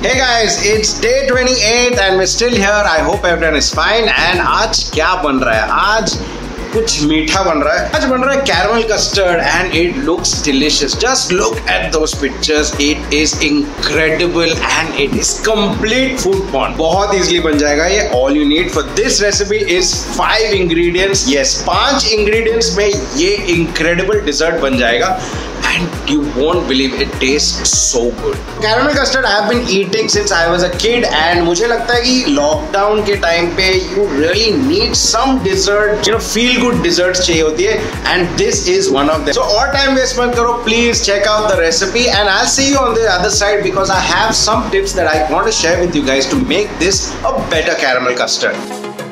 Hey guys, it's day 28 and we're still here. I hope everyone is fine. And आज क्या बन रहा है? आज कुछ मीठा बन रहा है. आज बन रहा है caramel custard and it looks delicious. Just look at those pictures. It is incredible and it is complete food porn. बहुत easily बन जाएगा ये. All you need for this recipe is 5 ingredients. Yes, 5 ingredients में ये incredible dessert बन जाएगा. And you won't believe it tastes so good. Caramel custard I have been eating since I was a kid and मुझे लगता है कि lockdown के time पे you really need some dessert, feel good desserts चाहिए होती है and this is one of them. So और time waste मत करो, please check out the recipe and I'll see you on the other side because I have some tips that I want to share with you guys to make this a better caramel custard.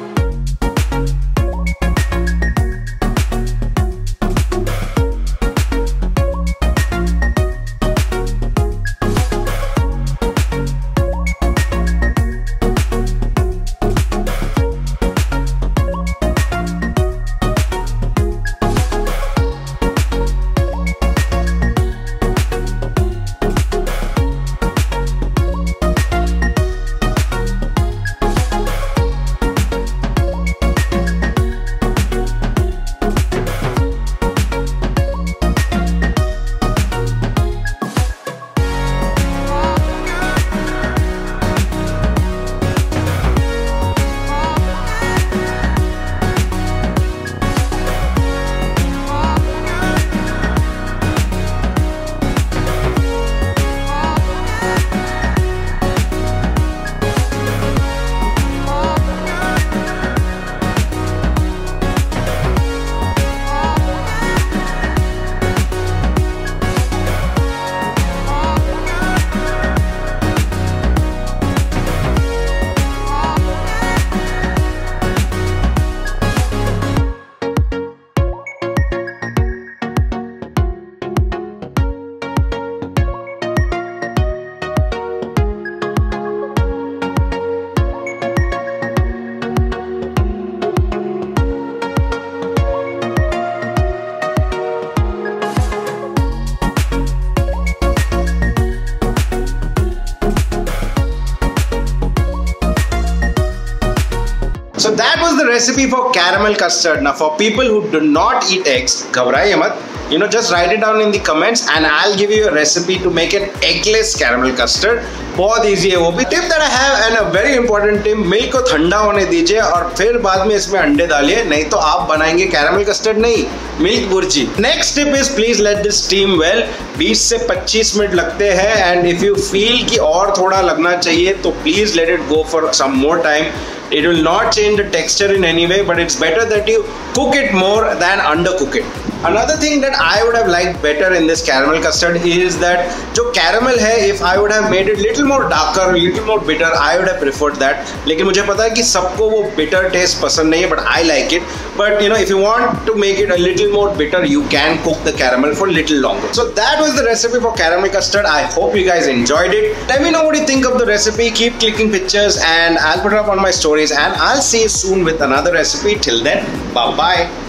So that was the recipe for caramel custard. Now for people who do not eat eggs, घबराइए मत. Just write it down in the comments and I'll give you a recipe to make an eggless caramel custard. बहुत easy है वो भी. Tip that I have and a very important tip, milk को ठंडा होने दीजिए और फिर बाद में इसमें अंडे डालिए, नहीं तो आप बनाएंगे caramel custard नहीं, milk burji. Next tip is please let this steam well. 20 से 25 मिनट लगते हैं and if you feel कि और थोड़ा लगना चाहिए तो please let it go for some more time. It will not change the texture in any way, but it's better that you cook it more than undercook it. Another thing that I would have liked better in this caramel custard is that जो caramel है, if I would have made it little more darker, little more bitter, I would have preferred that. लेकिन मुझे पता है कि सबको वो bitter taste पसंद नहीं है, but I like it. But if you want to make it a little more bitter, you can cook the caramel for a little longer. So that was the recipe for caramel custard. I hope you guys enjoyed it. Let me know what you think of the recipe. Keep clicking pictures and I'll put it up on my stories and I'll see you soon with another recipe. Till then, bye bye.